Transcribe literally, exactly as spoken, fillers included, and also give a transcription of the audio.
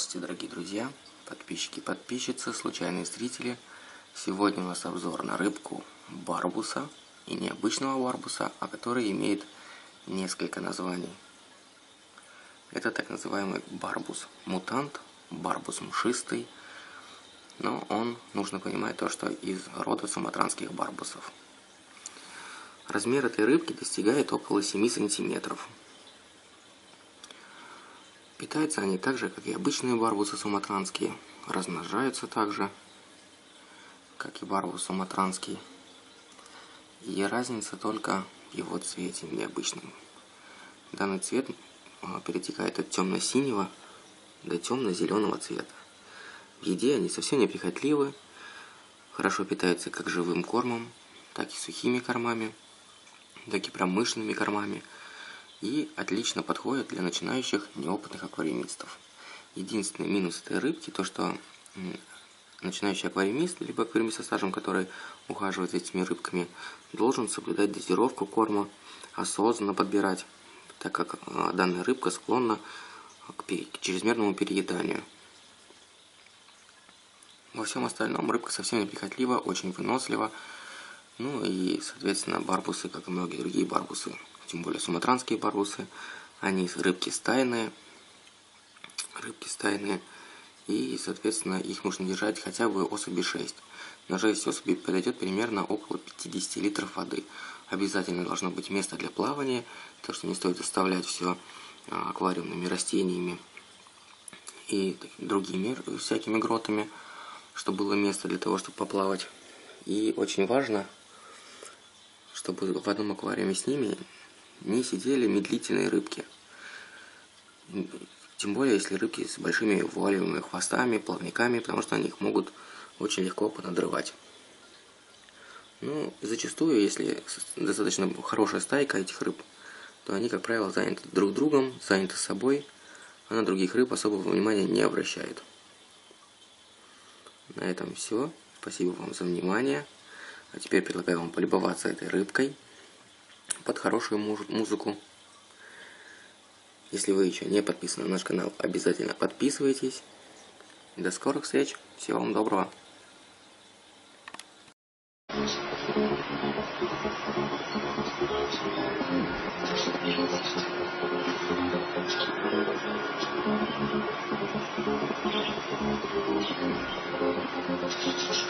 Здравствуйте, дорогие друзья, подписчики, подписчицы, случайные зрители. Сегодня у нас обзор на рыбку барбуса, и не обычного барбуса, а который имеет несколько названий. Это так называемый барбус-мутант, барбус мшистый, но он, нужно понимать то, что из рода суматранских барбусов. Размер этой рыбки достигает около семи сантиметров. Питаются они так же, как и обычные барбусы суматранские, размножаются так же, как и барбус суматранский. И разница только в его цвете необычном. Данный цвет перетекает от темно-синего до темно-зеленого цвета. В еде они совсем неприхотливы, хорошо питаются как живым кормом, так и сухими кормами, так и промышленными кормами. И отлично подходит для начинающих неопытных аквариумистов. Единственный минус этой рыбки то, что начинающий аквариумист, либо аквариумист со стажем, который ухаживает за этими рыбками, должен соблюдать дозировку корма, осознанно подбирать, так как данная рыбка склонна к чрезмерному перееданию. Во всем остальном рыбка совсем неприхотлива, очень вынослива. Ну и, соответственно, барбусы, как и многие другие барбусы, тем более суматранские барбусы, они рыбки стайные, рыбки стайные, и, соответственно, их нужно держать хотя бы особи шесть. На шесть особей подойдет примерно около пятидесяти литров воды. Обязательно должно быть место для плавания, так что не стоит заставлять все аквариумными растениями и другими всякими гротами, чтобы было место для того, чтобы поплавать. И очень важно, чтобы в одном аквариуме с ними не сидели медлительные рыбки. Тем более, если рыбки с большими вуалевыми хвостами, плавниками, потому что они их могут очень легко понадрывать. Ну, зачастую, если достаточно хорошая стайка этих рыб, то они, как правило, заняты друг другом, заняты собой, а на других рыб особого внимания не обращают. На этом все. Спасибо вам за внимание. А теперь предлагаю вам полюбоваться этой рыбкой под хорошую музыку. Если вы еще не подписаны на наш канал, обязательно подписывайтесь. До скорых встреч. Всего вам доброго. Thank you.